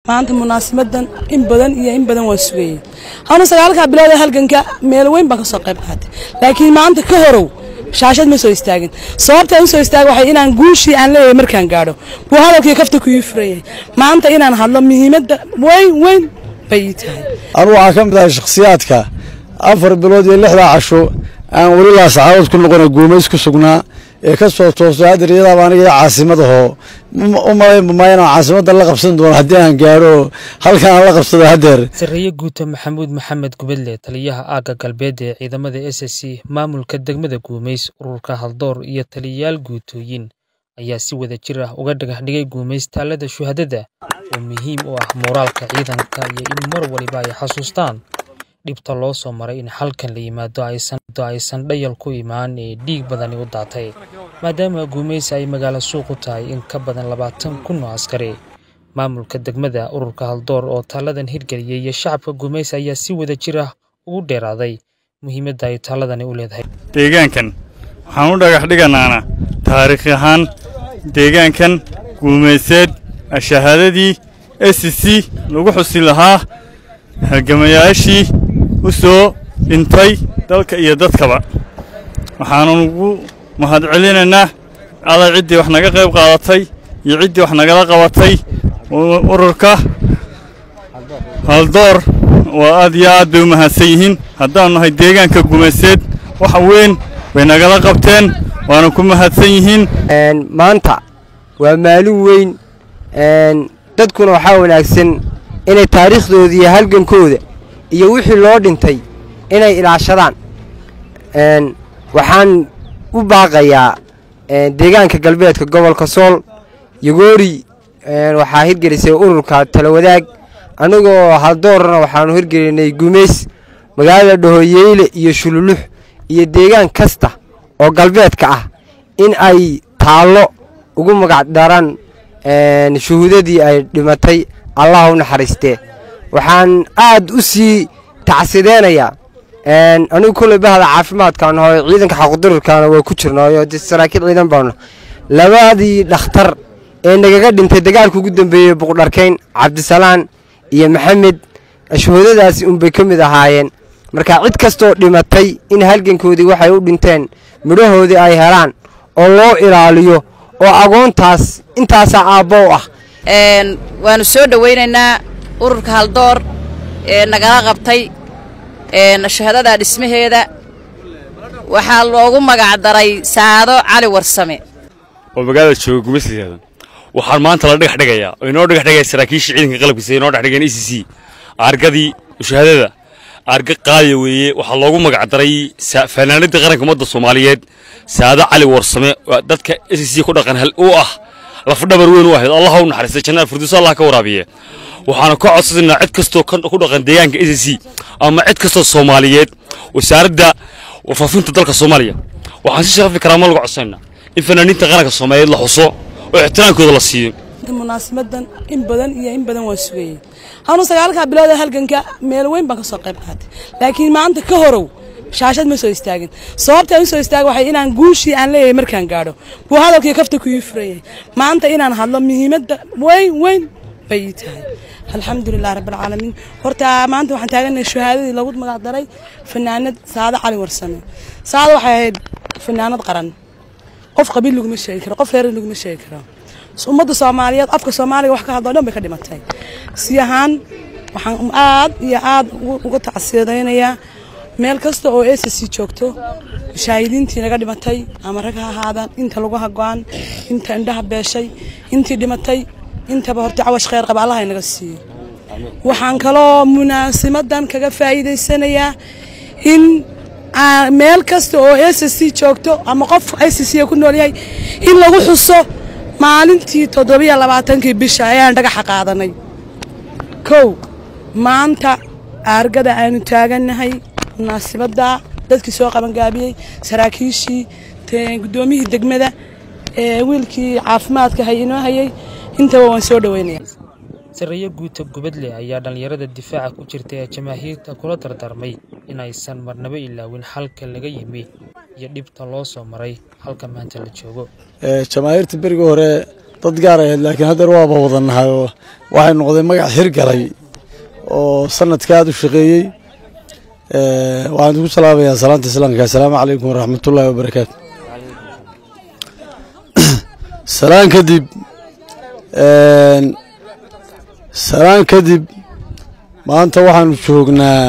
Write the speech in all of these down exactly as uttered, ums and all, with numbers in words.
maanta munaasabaddan in badan iyo in badan waa sugayay hawna sagaalka bilood halganka meel weyn baan ka soo qayb qaatay laakiin maanta ka horow shaashad ma soo istaagin sababta aan soo istaag waxay inaan guushii aan leeyahay markaan gaadho buu hadalkii kafta ku yifrayay maanta inaan hadlo muhiimadda weyn weyn bay tahay anu waxaan ka mid ahay shakhsiyaadka afar bilood iyo lixda casho aan wali la saacad ku noqon Guumeys ku sugnaa ee ka soo toosay hadiriyada baan aniga caasimadaho u malay maayna caasimada la qabsan doon hadii aan gaaro halkaan la qabsado hadeer Sariye Guuto Maxamuud Maxamed Gubadle taliyaha aaga galbeed ee ciidamada S S C maamulka degmada Guumeys ururka Haldoor iyo taliyaal guutooyin ayaa si wada jir ah uga dhagax dhigay Guumeys taalada shuhadada oo muhiim u ah moraalka ciidanka iyo in mar waliba ay xasuustaan dhibta loo soo maray in halkan la yimaado aysan aysan dhayal ku imaan ee dhiig badan u daatay maadaama Guumeys ay magaalo suuq u tahay in ka badan labaatan kun oo askari maamulka degmada ururka Haldoor oo taaladan hirgeliyay iyo shacabka Guumeys ayaa si wada jir ah ugu dheeraaday muhiimadda ay taaladani u leedahay deegaankan waxaan u dhagax dhiganaana taariikh ahaan deegaankan Guumeyseed shahaadadii S S C lagu xusi lahaa halgamayaashii u soo intay dalka iyo dadkaba waxaan ugu mahad celinaynaa ala cidii wax naga qayb qaadatay iyo cidii wax naga qabatay ururka Haldoor waa aad iyo aad bay u mahadsan yihiin haddaan nahay deegaanka Guumeyseed wax weyn way naga qabteen waana ku mahadsan yihiin een maanta waa maalin weyn een dadkuna waxa wanaagsan inay taariikhdoodii halgankooda iyo wixii loo dhintay inay ilaashadaan een waxaan u baaqayaa een deegaanka galbeedka gobolka Sool Yagoori een waxa hirgelisay ururka Talawadaag anagoo Haldoorna waxaan hirgelinay Guumeys magaalada Dhahoyeyle iyo Shululux iyo deegaan kasta oo galbeedka ah in ay taalo ugu magac daran een shuhudadii ay dhimatay Allah u naxariistee waxaan aad u sii tacsideynaya een anigu kulay bahda caafimaadkan oo ciidanka xaqdarurkaana way ku jirnaayo saraakiil ciidan baano labadii dhakhtar ee nagaga dhintay dagaalka ugu dambeeyay Boqorkayn Cabdisalaan iyo Maxamed shuhudadaasi un bay kamid ahaayeen marka cid kasto dhimatay in halgankoodii waxay u dhinteen midhahoodii ay helaan oo loo ilaaliyo oo agoontaas intaas aabbo ah een waanu soo dhaweynaynaa ururka Haldoor ee nagala qabtay een shahadada dhismaheeda waxa loogu magac daray Saado Cali Warsame oo magaalada jooga Guumeys waxaan maanta la dhagax dhigayaa oo inoo dhagax dhigay saraakiisha ciidanka qalabkiisa inoo dhagax dhigeen S S C argadii shahadada arga qaali weeye waxa loogu magac daray fanaanada qaranka ummadda Soomaaliyeed Saado Cali Warsame dadka S S C ku dhaqan hal oo ah laf dhabar weyn u ahayd Allah u naxariisto jannada firdawsa Allah ka waraabiye waxaan ka codsanaa cid kasto ku dhaqan deegaanka S S C ama cid kasto Soomaaliyeed wasaaradda wafaafinta dalka Soomaaliya waxaan si sharaf karaamo lagu codsanaa in fanaaniinta qaranka Soomaaliyeed la xuso oo ixtiraamkooda la siiyo munaasabaddan in badan iyo in badan waa sugayay hawna sagaalka bilood halganka meel weyn baan ka soo qayb qaatay laakiin maanta ka horow shaashad ma soo istaagin sababta aan soo istaag waxay inaan guushii aan leeyahay markaan gaadho buu hadalkii kafta ku yifrayay maanta inaan hadlo muhiimadda weyn weyn bay tahay alxamdulillaah rabbil caalamiin horta maanta waxaan taaganahay shahaadadii lagu magac daray fanaanad Saado Cali Warsame Saado waxay ahayd fanaanad qaran qof qabiil lagu ma sheegi karo qof reer lagu ma sheegi karo ummadda Soomaaliyeed afka Soomaaliga wax ka hadlo dhan bay ka dhimatay si ahaan waxaan aad iyo aad uga tacsiideynayaa meel kasta oo S S C joogto shaahidiintii naga dhimatay ama rag ha ahaadaan inta lagu hagoon inta indhaha beeshay intii dhimatay intaba horta cawash khayr qaba Allah inaga siiyo waxaan kaloo munaasabaddan kaga faa'iideysanayaa in meel kasta oo S S C joogto ama qof S S C ku nool yahay in lagu xuso maalintii toddoba iyo labaatan-kii bisha ayaan dhagax qaadanay kow maanta argada aanu taaganahay munaasabada dadkii soo qaban gaabiyay saraakiishii gudoomiyihii degmada ee wiilkii caafimaadka hay'inoo hayay inta waan soo dhaweynayaa Sariye Guuto Gubadle ayaa dhalinyarada difaaca ku jirtay ee jamaahiirta kula dardarmay in aysan marnaba ilaawin halka laga yimid iyo dhibta loo soo maray halka maanta la joogo ee jamaahiirta bariga hore dad gaar ah laakiin hadda waaba wadanahay oo waxay noqday magac hirgalay oo sanadka aad u shaqeeyay ee waxaan ku salaabayaa salaanta islaamka assalaamu calaykum waraxmatullaahi wabarakaatu salaan kadib een salaan kadib maanta waxaanu joognaa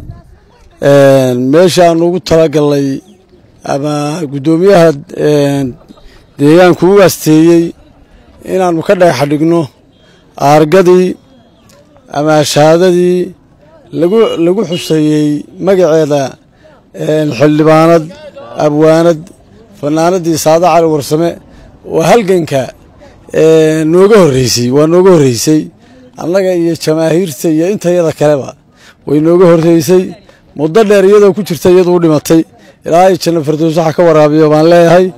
een meesha aan ugu talagalay ama gudoomiyaha een deegaanka u asteeyay inaanu ka dhagax dhigno aargadii ama shahaadadii lagu lagu xuseeyay magaceeda een xildhibaanad abwaanad fanaanadii Saada Cali Warsame oo halganka ee nooga horeysay waa nooga horeysay annaga iyo jamaahiirta iyo intayada kaleba way nooga horeysay muddo dheer iyadoo ku jirtay iyadoo dhimatay ilaahay janno firdaws waxa ka waraabiyo baan leeyahay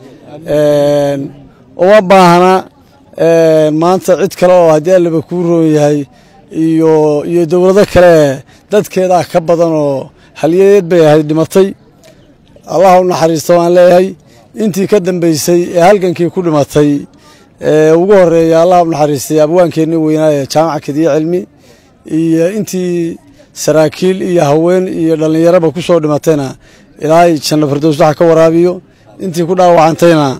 een oo baahana een maanta cid kale oo hadii Alla ku roon yahay iyo iyo dawlado kale dadkeeda ka badan oo halyeed bay ahay dhimatay Allah u naxariisto aan leeyahay intii ka dambeysay ee halgankii ku dhimatay ee ugu horeeyay Allah u naxariistay abwaankeena weynaa jaamaca kadiya cilmi iyo intii saraakiil iyo haween iyo dhalinyaraba ku soo dhimatayna ilaahay janno firdaws waxa ka waraabiyo intii ku dhaawacantayna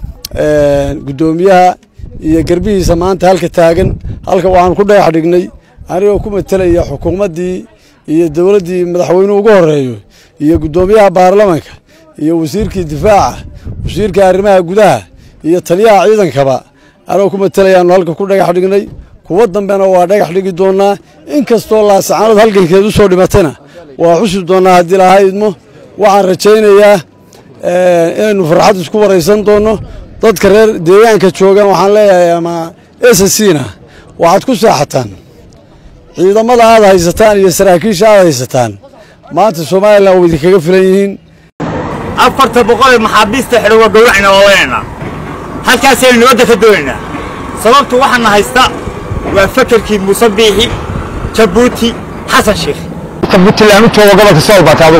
ee gudoomiyaha iyo garbihiisa maanta halka taagan halka waxaan ku dhagax dhignay anigoo ku metelaya xukuumadii iyo dawladii madaxweynuhu ugu horeeyo iyo gudoomiyaha baarlamaanka iyo wasiirkii difaaca wasiirka arrimaha gudaha iyo taliyaha ciidankaba anoo ku metelayaan halka ku dhagax dhignay kuwa dambena waa dhagax dhigi doonaa inkastoo la sacanad halgankeedu soo dhimatayna waa xusi doonaa hadii la haydmo waxaan rajaynayaa ee inaynu farxad isku wareysan doono dadka reer deegaanka joogan waxaan leeyahay ama S S C-na waxaad ku saaxataan ciidamada aad haysataan iyo saraakiisha aad haysataan maanta Soomaaliland way kaga filan yihiin afarta boqol maxaabiista xidho gowracna waleena halkaas ay nabadda ka doonayna sababtu waxaan haysta waa fakarkii Muuse Biixi Jabuuti Xasan Sheekh Puntland intuu gobolka soo batay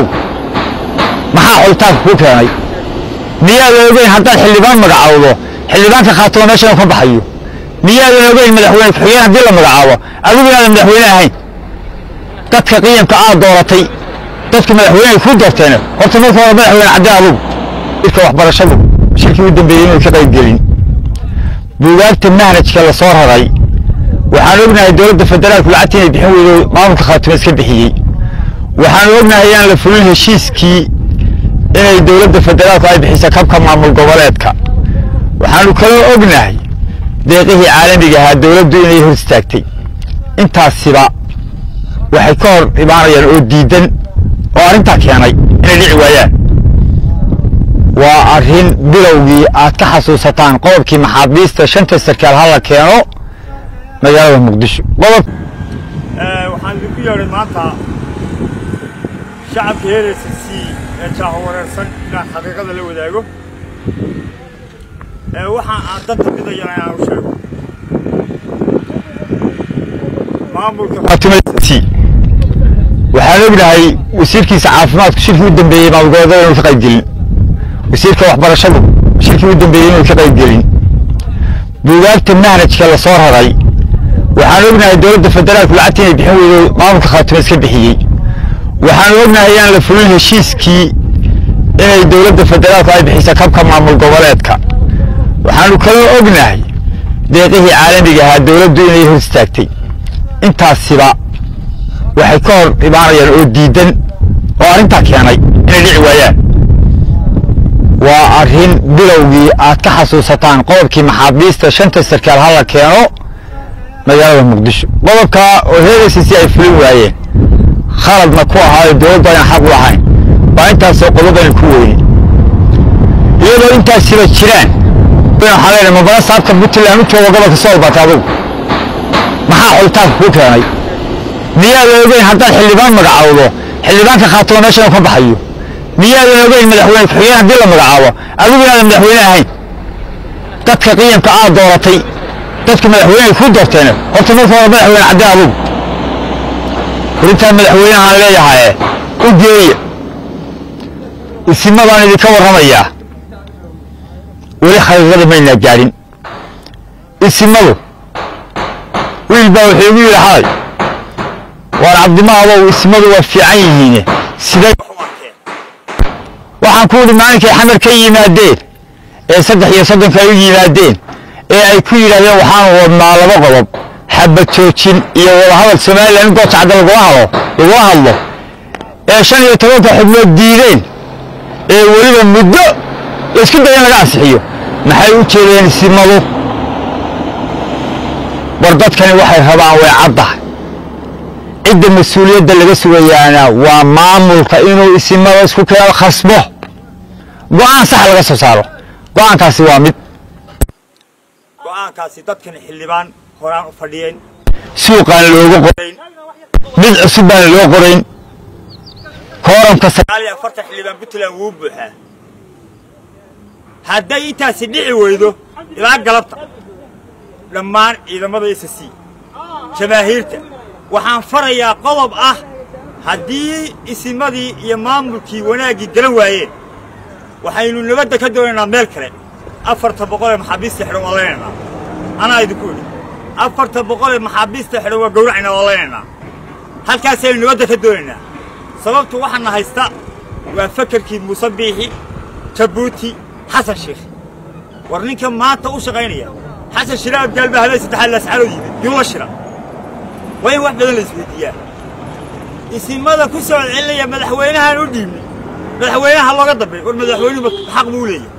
maxaa xultaan ku keenay miyaa la ogeyn haddaan xildhibaan magacaawdo xildhibaanka khaatoo meesha ka baxayo miyaa la ogeyn madaxweyne ku-xigeen haddii la magacaabo adigu inaad madaxweyne ahayn dadka qiimka aad dooratay dadka madaxweyne ku doorteen horta marka hore madaxweyne cadaan adigu ilka waxbarashadu shirkii u dambeeyay inuu ka qayb gelin buugaagta manhajka la soo raray waxaan ognahay dowladda federaalku lacagta inay bixin weydo maamulka khaatimo iska bixiyey waxaan ognahay in la fulin heshiiskii inay dowladda federaalku ay bixiso kabka maamul goboleedka waxaanu kala ognahay deeqihii caalamiga ahaa dowladdu inay hor istaagtay intaasiba waxay ka hor imaanayaan oo diidan oo arrintaa keenay inay dhici waayaan waa arrin bilowgii aad ka xasuusataan qodobkii maxaabiista shanta sarkaal hala keeno magaalada muqdisho qodob waxaan idinku yeedhay maanta shacabka reer S S C ee jaaho wareersan inaan xaqiiqada la wadaago ee waxa aan danta midayana aan u sheego maamulka khaatimo waxaan ognahay wasiirkiisa caafimaadku shirkii u dambeeyey maamulgoboleedka inuu ka qayb gelin wasiirka waxbarashadu shirkii u dambeeyey inuu ka qayb gelin buugaagta manhajka la soo raray waxaan ognahay dowladda federaalku lacagta inay bixin weydo maamulka khaatimo iska bixiyey waxaan ognahay in la fulin heshiiskii inay dowladda federaalku ay bixiso kabka maamul goboleedka waxaanu kala ognahay deeqihii caalamiga ahaa dowladdu inay hor istaagtay intaasiba waxay ka hor imaanayaan oo diidan oo arrintaa keenay inay dhici waayaan waa arrin bilowgii aad ka xasuusataan qodobkii maxaabiista shanta sarkaal hala keeno magaalada muqdisho qodobkaa oo reer S S C ay fulin waayeen khaladna ku ahaayo dowladdu ayaan xaq u lahayn waa intaasoo qodob aynu ku weynin iyadoo intaasiba jiraan waxaa leedahay mabana saabka Puntland intuu gobolka soo batay adigu maxaa xultaanka ku keenay miyaa la ogeyn haddaan xildhibaan magacaawdo xildhibaanka khaatimo meesha ka baxayo miyaa la ogeyn madaxweyne ku-xigeen haddii la magacaabo adigu inaad madaxweyne ahayn dadka qiimka aad dooratay dadka madaxweyne ku doorteen horta marka hore madaxweyne cadaan adigu intaan madaxweynaha leeyahay u geeya isma baan idinka warramayaa weli xaqiiqada mayna gaarin isimadu wiil baa wuxuu igu yidhi xalay waar cabdimaadow isimadu waa fiican yihiine sidee waxaan ku yidhi maalinkay xamar ka yimaadeen ee saddex iyo soddonka ay u yimaadeen ee ay ku yidhahdeen waxaan wadnaa laba qodob xabad joojin iyo wadahadal somalilan in goobta cadda lagula hadlo lagula hadlo ee shan iyo tobanka xubnood diideen ee weliba muddo laisku daya in laga ansixiyo maxay u jeedeen isimadu war dadkani waxay rabaan way caddahay cidda mas-uuliyadda laga sugayaana waa maamulka inuu isimada isku keeno khasbo go'aan sax laga soo saaro go'aankaasi waa mid go'aankaasi dadkan xildhibaan horaan u fadhiyeen suuqaan looga qorayn mid cusub baan loo qorayn kooramka sagaal iyo afartan xildhibaan puntland wuu buuxaa hadday intaasi dhici weydo ilaa galabta dhammaan ciidamada S C jamaahiirta waxaan farayaa qodob ah haddii isimadii iyo maamulkii wanaaggii galan waayeen waxaynu nabadda ka doonaynaa meel kale afarta boqol ee maxaabiista xidhan waa leenaynaa anaa idinku idhi afarta boqol ee maxaabiista xidhan waa gowracaynaa waa leenaynaa halkaasaynu nabadda ka doonaynaa sababtu waxaana haysta waa fakarkii muuse biixi jabuuti xasan sheekh war ninka maanta u shaqaynaya xasan shiraab gaalba habeen saddexaad laascaanood yimid yuu la shira waa in wax badan la isweydiiyaa isimada ku soo celinaya madaxweynahan u dhiibnay madaxweynaha looga dambeey war madaxweynuhu xaq buu leeyahay